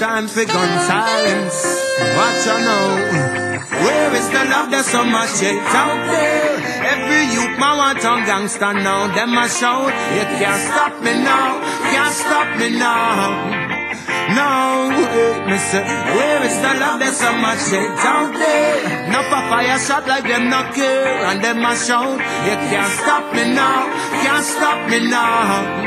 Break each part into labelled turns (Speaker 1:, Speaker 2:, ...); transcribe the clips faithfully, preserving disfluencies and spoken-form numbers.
Speaker 1: time for gun silence. Watch out now. Where is the love? There's so much hate out there. Every youth man want on gangster now. Them a shout, you can't stop me now. Can't stop me now. No, me say, where is the love? There's so much hate out there. No for fire shot like them not care. And them a shout, you can't stop me now. Can't stop me now.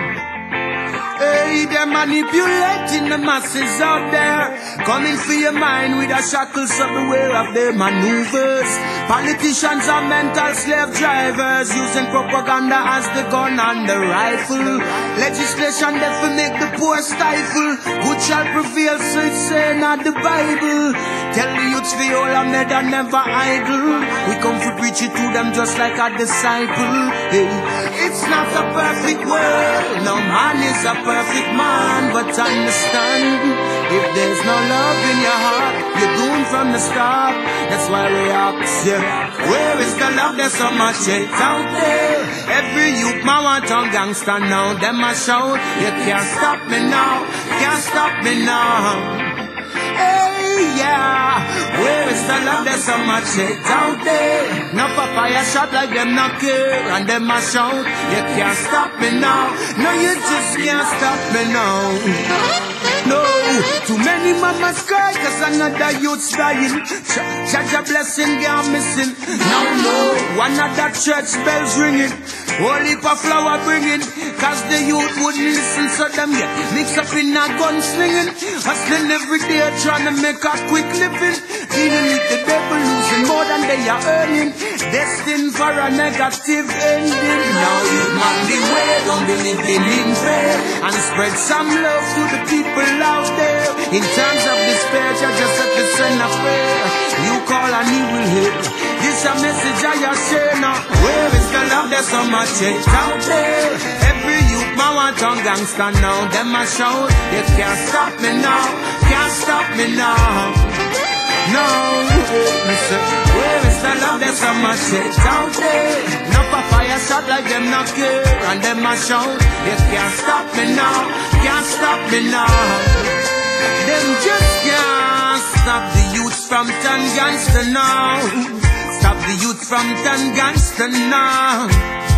Speaker 1: Hey, they're manipulating the masses out there. Coming for your mind with a shackle, so beware of their maneuvers. Politicians are mental slave drivers, using propaganda as the gun and the rifle. Legislation that will make the poor stifle. Good shall prevail, so it's saying not the Bible. Tell the youths the all are made and never idle. We come to preach it to them just like a disciple. Hey, it's not a perfect world, no man is a perfect man, but understand, if there's no love in your heart, you're doomed from the start. That's why we ask, yeah, where is the love? There's so much hate out there. Every youth man want on gangster now. Them a shout, you can't stop me now. Can't stop me now. Hey, yeah, where is the love? There's so much hate out there. No papaya shot like them not care. And them a shout, you can't stop me now. No, you just can't stop me now. No, too many mamas cry cause another youth's dying. Judge a blessing, girl missing. No, no, one of that church bells ringing. Whole heap of flower bringing. Cause the youth wouldn't listen, so them get mixed up in a gunslinging. Hustling every day trying to make a quick living. Dealing with the devil, losing more than they are earning. Destined for a negative ending. Now you man beware, don't be living in fear. And spread some love to the people out there. In times of despair, you just have to send a prayer. You call and he will hear. This a message I share now. Where is the love? There's so much hate out there. Every youth man want on gangster now. Them a shout, you can't stop me now. Can't stop me now. No, me say, where is the love? There's so much hate out there. No papaya shot like them not care. And them a shout, you can't stop me now. Can't stop me now. Them just can't stop the youth from turn gangster now. Stop the youth from turn gangster now.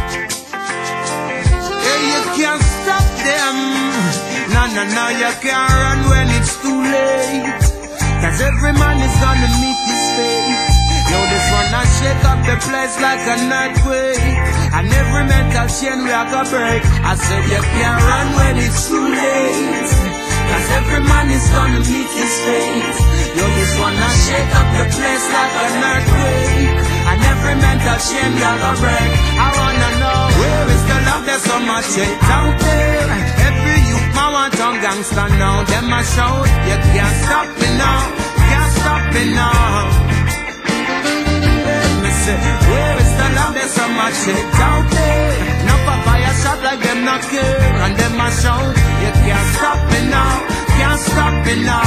Speaker 1: Yeah, you can't stop them. No, no, no, you can't run when it's too late. Cause every man is gonna meet his fate. Now this one I shake up the place like an earthquake. And every mental chain we are gonna break. I said you can't run when it's too late. Cause every man is gonna meet his fate. Yo, this one I shake up the place like an earthquake. And every mental chain we are gonna break. I wanna know, where is the love? There's so much hate out there. Every youth man want on gangster now. Them a shout, you can't stop me now. Can't stop me now. Let me say, where is the love? There's so much hate out there. No papaya shot like them not care. And them a shout, you can't stop me now. Can't stop me now.